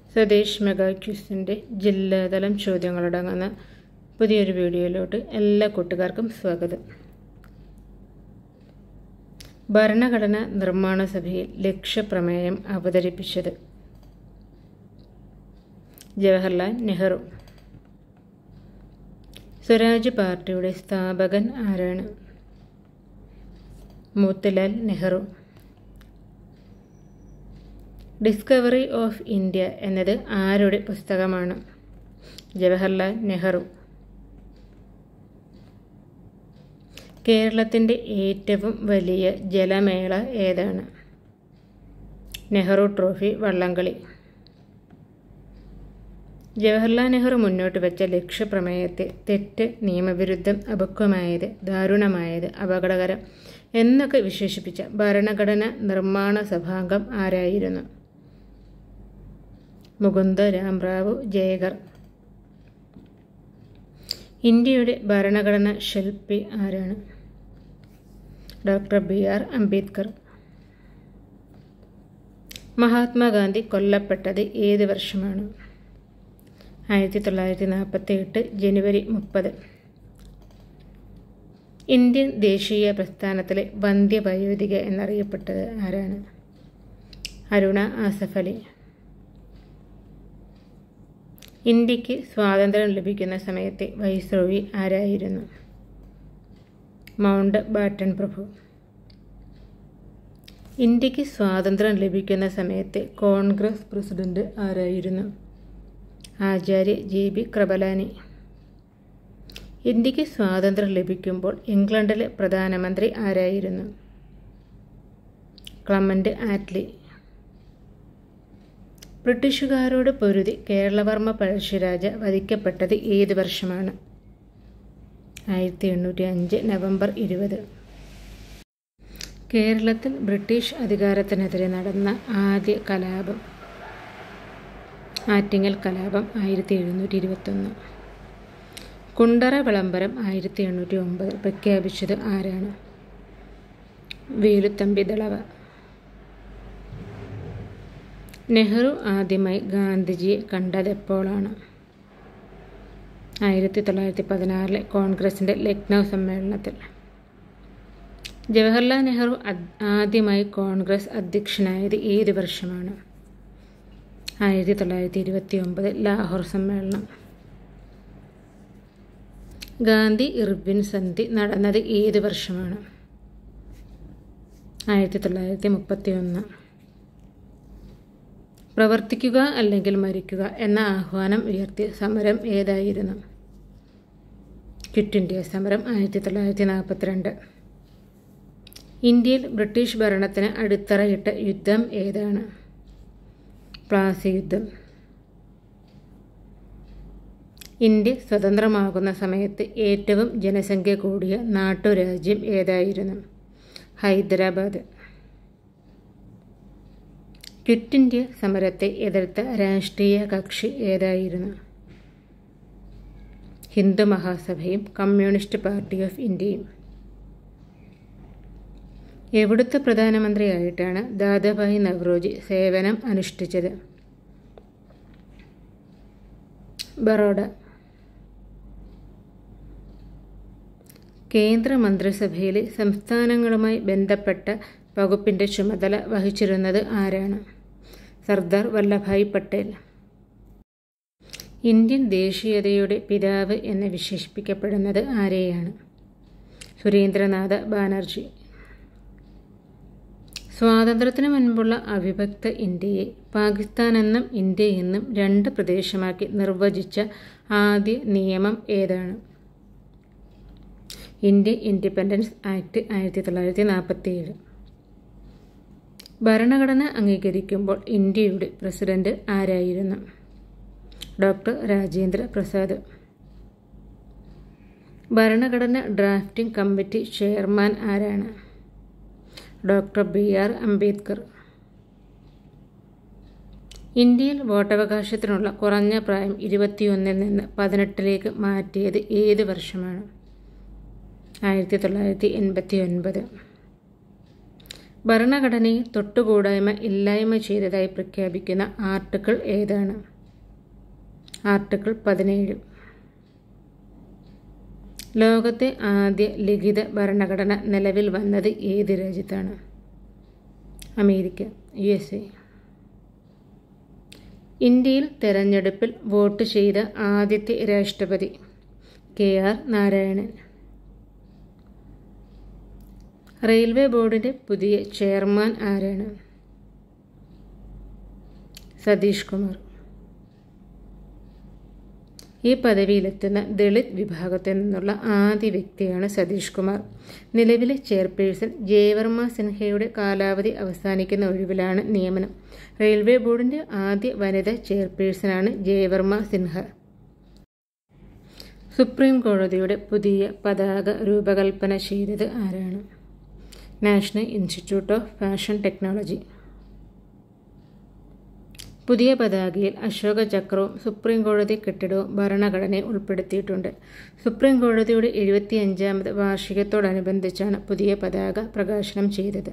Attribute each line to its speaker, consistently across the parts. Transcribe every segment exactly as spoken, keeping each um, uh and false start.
Speaker 1: Swadesh mega ക്വിസിൻ്റെ ജില്ലാതലം ചോദ്യങ്ങളടങ്ങുന്ന പുതിയൊരു വീഡിയോയിലോട്ട് എല്ലാ കൂട്ടുകാർക്കും സ്വാഗതം. ഭരണഘടനാ നിർമ്മാണ സഭയിൽ ലക്ഷ്യപ്രമേയം അവതരിപ്പിച്ചത് ജവഹർലാൽ നെഹ്റു. സ്വരാജ് പാർട്ടിയുടെ സ്ഥാപകൻ ആരാണ്? Motilal Nehru. Discovery of India എന്നത് ആരുടെ പുസ്തകമാണ്? ജവഹർലാൽ നെഹ്റു. കേരളത്തിൻ്റെ ഏറ്റവും വലിയ ജലമേള ഏതാണ്? നെഹ്റു ട്രോഫി വള്ളംകളി. ജവഹർലാൽ നെഹ്റു മുന്നോട്ട് വെച്ച ലക്ഷ്യപ്രമേയത്തെ തെറ്റ്, നിയമവിരുദ്ധം, അപക്വമായത്, ദാരുണമായത്, അപകടകരം എന്നൊക്കെ വിശേഷിപ്പിച്ച ഭരണഘടനാ നിർമ്മാണ സഭാംഗം ആരായിരുന്നു? മുകുന്ദ രാംറാവു ജയകർ. ഇന്ത്യയുടെ ഭരണഘടനാ ശില്പി ആരാണ്? Doctor B R Ambedkar. Mahatma Gandhi കൊല്ലപ്പെട്ടത് ഏത് വർഷമാണ്? ആയിരത്തി തൊള്ളായിരത്തി നാൽപ്പത്തി എട്ട് ജനുവരി മുപ്പത്. ഇന്ത്യൻ ദേശീയ പ്രസ്ഥാനത്തിലെ വന്ധ്യവയോധിക എന്നറിയപ്പെട്ടത് ആരാണ്? അരുണ ആസഫ് അലി. ഇന്ത്യക്ക് സ്വാതന്ത്ര്യം ലഭിക്കുന്ന സമയത്തെ വൈസ്രോയി ആരായിരുന്നു? മൗണ്ട് ബാറ്റൺ പ്രഭു. ഇന്ത്യക്ക് സ്വാതന്ത്ര്യം ലഭിക്കുന്ന സമയത്തെ കോൺഗ്രസ് പ്രസിഡന്റ് ആരായിരുന്നു? Acharya J B Kripalani. ഇന്ത്യക്ക് സ്വാതന്ത്ര്യം ലഭിക്കുമ്പോൾ ഇംഗ്ലണ്ടിലെ പ്രധാനമന്ത്രി ആരായിരുന്നു? Clement Attlee. ബ്രിട്ടീഷുകാരോട് പൊരുതി കേരളവർമ്മ പഴശ്ശിരാജ വധിക്കപ്പെട്ടത് ഏത് വർഷമാണ്? ആയിരത്തി എണ്ണൂറ്റി അഞ്ച് നവംബർ ഇരുപത്. കേരളത്തിൽ ബ്രിട്ടീഷ് അധികാരത്തിനെതിരെ നടന്ന ആദ്യ കലാപം? ആറ്റിങ്ങൽ കലാപം ആയിരത്തി എഴുന്നൂറ്റി ഇരുപത്തൊന്ന്. കുണ്ടറ വിളംബരം ആയിരത്തി എണ്ണൂറ്റി ഒമ്പതിൽ പ്രഖ്യാപിച്ചത് ആരാണ്? വേലുത്തമ്പി ദളവ. നെഹ്റു ആദ്യമായി ഗാന്ധിജിയെ കണ്ടതെപ്പോഴാണ്? ആയിരത്തി തൊള്ളായിരത്തി പതിനാറിലെ കോൺഗ്രസിൻ്റെ ലക്നൗ സമ്മേളനത്തിൽ. ജവഹർലാൽ നെഹ്റു ആദ്യമായി കോൺഗ്രസ് അധ്യക്ഷനായത് ഏത് വർഷമാണ്? ആയിരത്തി തൊള്ളായിരത്തി ഇരുപത്തി ഒമ്പത് ലാഹോർ സമ്മേളനം. ഗാന്ധി ഇർവിൻ സന്ധി നടന്നത് ഏത് വർഷമാണ്? ആയിരത്തി തൊള്ളായിരത്തി മുപ്പത്തി ഒന്ന്. പ്രവർത്തിക്കുക അല്ലെങ്കിൽ മരിക്കുക എന്ന ആഹ്വാനം ഉയർത്തിയ സമരം ഏതായിരുന്നു? ക്വിറ്റ് ഇന്ത്യ സമരം ആയിരത്തി തൊള്ളായിരത്തി നാൽപ്പത്തിരണ്ട്. ഇന്ത്യയിൽ ബ്രിട്ടീഷ് ഭരണത്തിന് അടിത്തറയിട്ട യുദ്ധം ഏതാണ്? പ്ലാസി യുദ്ധം. ഇന്ത്യ സ്വതന്ത്രമാകുന്ന സമയത്ത് ഏറ്റവും ജനസംഖ്യ കൂടിയ നാട്ടുരാജ്യം ഏതായിരുന്നു? ഹൈദരാബാദ്. ക്വിറ്റ് ഇന്ത്യ സമരത്തെ എതിർത്ത രാഷ്ട്രീയ കക്ഷി ഏതായിരുന്നു? ഹിന്ദു മഹാസഭയും കമ്മ്യൂണിസ്റ്റ് പാർട്ടി ഓഫ് ഇന്ത്യയും. എവിടുത്തെ പ്രധാനമന്ത്രിയായിട്ടാണ് ദാദാഭായ് നവറോജി സേവനം അനുഷ്ഠിച്ചത്? ബറോഡ. കേന്ദ്ര മന്ത്രിസഭയിലെ സംസ്ഥാനങ്ങളുമായി ബന്ധപ്പെട്ട വകുപ്പിൻ്റെ ചുമതല വഹിച്ചിരുന്നത് ആരാണ്? സർദാർ വല്ലഭായ് പട്ടേൽ. ഇന്ത്യൻ ദേശീയതയുടെ പിതാവ് എന്ന് വിശേഷിപ്പിക്കപ്പെടുന്നത് ആരെയാണ്? സുരേന്ദ്രനാഥ ബാനർജി. സ്വാതന്ത്ര്യത്തിനു മുൻപുള്ള അവിഭക്ത ഇന്ത്യയെ പാകിസ്ഥാൻ എന്നും ഇന്ത്യ എന്നും രണ്ട് പ്രദേശമാക്കി നിർവചിച്ച ആദ്യ നിയമം ഏതാണ്? ഇന്ത്യൻ ഇൻഡിപെൻഡൻസ് ആക്ട് ആയിരത്തി തൊള്ളായിരത്തി നാൽപ്പത്തി ഏഴ്. ഭരണഘടന അംഗീകരിക്കുമ്പോൾ ഇന്ത്യയുടെ പ്രസിഡന്റ് ആരായിരുന്നു? ഡോക്ടർ രാജേന്ദ്ര പ്രസാദ്. ഭരണഘടന ഡ്രാഫ്റ്റിംഗ് കമ്മിറ്റി ചെയർമാൻ ആരാണ്? Doctor B R Ambedkar. ഇന്ത്യയിൽ വോട്ടവകാശത്തിനുള്ള കുറഞ്ഞ പ്രായം ഇരുപത്തിയൊന്നിൽ നിന്ന് പതിനെട്ടിലേക്ക് മാറ്റിയത് ഏത് വർഷമാണ്? ആയിരത്തി തൊള്ളായിരത്തി എൺപത്തി ഒൻപത്. ഭരണഘടനയിൽ തൊട്ടുകൂടായ്മ ഇല്ലായ്മ ചെയ്തതായി പ്രഖ്യാപിക്കുന്ന ആർട്ടിക്കിൾ ഏതാണ്? ആർട്ടിക്കിൾ പതിനേഴ്. ലോകത്തെ ആദ്യ ലിഖിത ഭരണഘടന നിലവിൽ വന്നത് ഏത് രാജ്യത്താണ്? America, U S A. ഇന്ത്യയിൽ തെരഞ്ഞെടുപ്പിൽ വോട്ട് ചെയ്ത ആദ്യത്തെ രാഷ്ട്രപതി കെ ആർ നാരായണൻ. റെയിൽവേ ബോർഡിൻ്റെ പുതിയ ചെയർമാൻ ആരാണ്? സതീഷ് കുമാർ. ഈ പദവിയിലെത്തുന്ന ദളിത് വിഭാഗത്തിൽ നിന്നുള്ള ആദ്യ വ്യക്തിയാണ് സതീഷ് കുമാർ. നിലവിലെ ചെയർപേഴ്സൺ ജയവർമ്മ സിൻഹയുടെ കാലാവധി അവസാനിക്കുന്ന ഒഴിവിലാണ് നിയമനം. റെയിൽവേ ബോർഡിൻ്റെ ആദ്യ വനിതാ ചെയർപേഴ്സണാണ് ജയവർമ്മ സിൻഹ. സുപ്രീം കോടതിയുടെ പുതിയ പതാക രൂപകൽപ്പന ചെയ്തത് ആരാണ്? National institute of fashion technology. പുതിയ പതാകയിൽ അശോക ചക്രവും സുപ്രീം കോടതി കെട്ടിടവും ഭരണഘടനയെ ഉൾപ്പെടുത്തിയിട്ടുണ്ട്. സുപ്രീം കോടതിയുടെ എഴുപത്തി അഞ്ചാമത് വാർഷികത്തോടനുബന്ധിച്ചാണ് പുതിയ പതാക പ്രകാശനം ചെയ്തത്.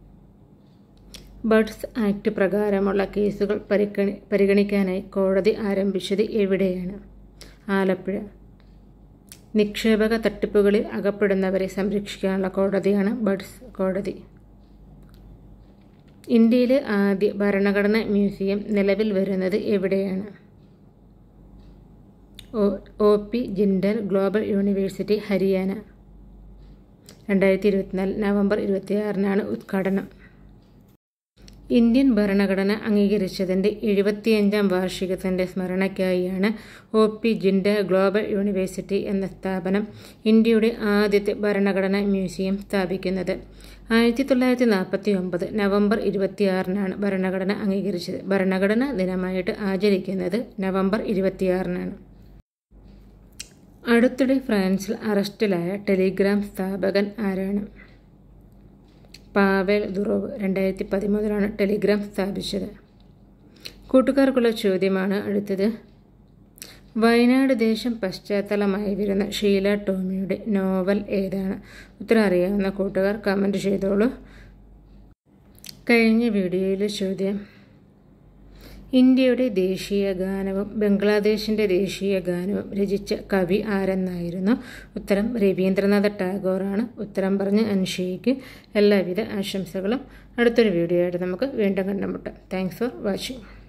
Speaker 1: ബഡ്സ് ആക്ട് പ്രകാരമുള്ള കേസുകൾ പരിഗണി പരിഗണിക്കാനായി കോടതി ആരംഭിച്ചത് എവിടെയാണ്? ആലപ്പുഴ. നിക്ഷേപക തട്ടിപ്പുകളിൽ അകപ്പെടുന്നവരെ സംരക്ഷിക്കാനുള്ള കോടതിയാണ് ബഡ്സ് കോടതി. ഇന്ത്യയിലെ ആദ്യ ഭരണഘടനാ മ്യൂസിയം നിലവിൽ വരുന്നത് എവിടെയാണ്? O P Jindal global university, Haryana. രണ്ടായിരത്തി ഇരുപത്തിനാല് നവംബർ ഇരുപത്തിയാറിനാണ് ഉദ്ഘാടനം. ഇന്ത്യൻ ഭരണഘടന അംഗീകരിച്ചതിൻ്റെ എഴുപത്തിയഞ്ചാം വാർഷികത്തിൻ്റെ സ്മരണയ്ക്കായാണ് O P Jindal global university എന്ന സ്ഥാപനം ഇന്ത്യയുടെ ആദ്യത്തെ ഭരണഘടനാ മ്യൂസിയം സ്ഥാപിക്കുന്നത്. ആയിരത്തി തൊള്ളായിരത്തി നാൽപ്പത്തി ഒമ്പത് നവംബർ ഇരുപത്തിയാറിനാണ് ഭരണഘടന അംഗീകരിച്ചത്. ഭരണഘടനാ ദിനമായിട്ട് ആചരിക്കുന്നത് നവംബർ ഇരുപത്തിയാറിനാണ്. അടുത്തിടെ ഫ്രാൻസിൽ അറസ്റ്റിലായ ടെലിഗ്രാം സ്ഥാപകൻ ആരാണ്? Pavel Durov. രണ്ടായിരത്തി പതിമൂന്നിലാണ് ടെലിഗ്രാം സ്ഥാപിച്ചത്. കൂട്ടുകാർക്കുള്ള ചോദ്യമാണ് അടുത്തത്. വയനാട് ദേശം പശ്ചാത്തലമായി വരുന്ന ഷീല ടോമിയുടെ നോവൽ ഏതാണ്? ഉത്തരം അറിയാവുന്ന കൂട്ടുകാർ കമൻറ്റ് ചെയ്തോളൂ. കഴിഞ്ഞ വീഡിയോയിലെ ചോദ്യം, ഇന്ത്യയുടെ ദേശീയ ഗാനവും ബംഗ്ലാദേശിൻ്റെ ദേശീയ ഗാനവും രചിച്ച കവി ആരെന്നായിരുന്നു? ഉത്തരം രവീന്ദ്രനാഥ ടാഗോറാണ്. ഉത്തരം പറഞ്ഞ് അൻഷയ്ക്ക് എല്ലാവിധ ആശംസകളും. അടുത്തൊരു വീഡിയോ ആയിട്ട് നമുക്ക് വീണ്ടും കണ്ടുമുട്ടാം. Thanks for watching.